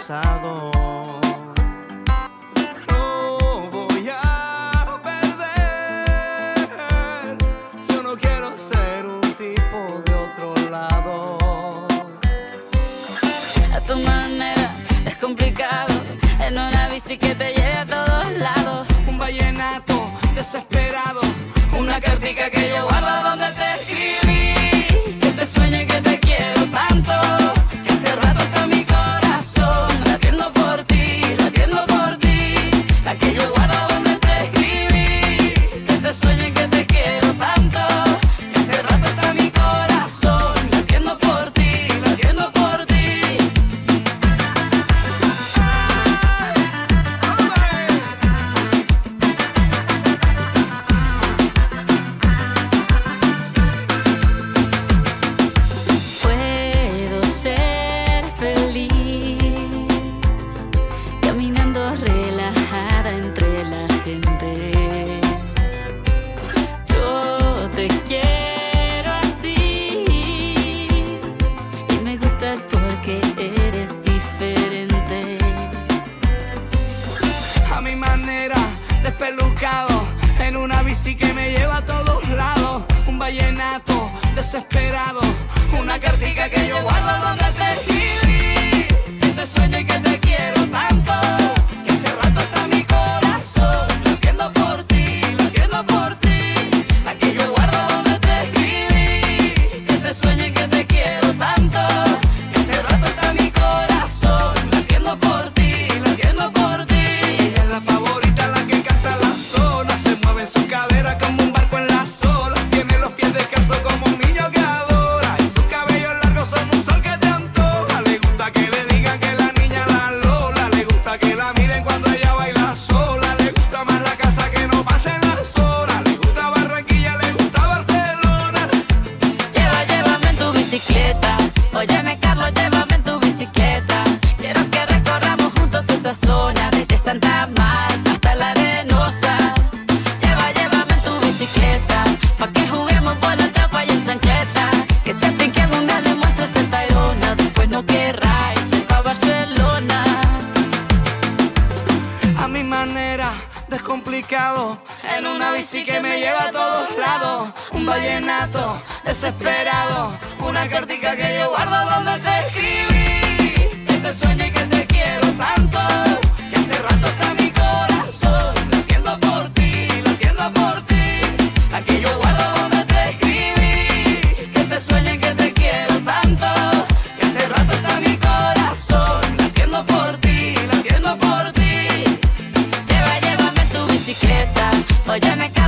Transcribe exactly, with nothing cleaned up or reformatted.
pasado. No voy a perder. Yo no quiero ser un tipo de otro lado. A tu manera es complicado, en una bici que te lleve a todos lados. Un vallenato desesperado, una cartica que yo guardo donde te escribí. Que te sueñe que te quiero tanto, Que hace rato está mi corazón latiendo por ti, latiendo por ti. La que yo guardo donde te escribí. que te sueñe que te quiero tanto. Que hace rato está mi corazón latiendo por ti, latiendo por ti. Puedo ser feliz caminando relajada entre la gente. Yo te quiero así y me gustas porque eres diferente. A mi manera, despelucado, en una bici que me lleva a todos lados. Un vallenato desesperado, una cartica que yo guardo donde te escribí. Que te sueño y que te quiero tanto, que hace rato está mi corazón latiendo por ti, latiendo por ti. La que yo guardo donde te escribí. Que te sueñe que te quiero tanto. Que hace rato está mi corazón latiendo por ti, latiendo por ti. Ella es la favorita, la que canta la zona. Se mueve en su cadera como un barco en las olas. Tiene los pies descalzos como un niño que adora. Y sus cabellos largos son un sol que te antoja. Le gusta que le digan que la niña la Lola. Le gusta que la miren cuando ella baila sola. Le gusta más la casa que no pasen las horas. Le gusta Barranquilla, le gusta Barcelona. Lleva, llévame en tu bicicleta. Óyeme, Carlos, llévame en tu bicicleta. Quiero que recorramos juntos esa zona, desde Santa Marta hasta la Arenosa. Lleva, llévame en tu bicicleta, pa' que juguemos por la tapa y en chancleta. Que sepan que algún día le muestres el Tayrona, después no querráis ir pa' Barcelona. A mi manera, descomplicado, en una bici que me lleva a todos lados. Un vallenato desesperado, una cartica que yo guardo donde te escribí. Que te sueño y que te quiero tanto, que hace rato está mi corazón latiendo por ti, latiendo por ti. La que yo guardo donde te escribí. Que te sueñe que te quiero tanto. Que hace rato está mi corazón latiendo por ti, latiendo por ti. Lleva, llévame en tu bicicleta. Óyeme,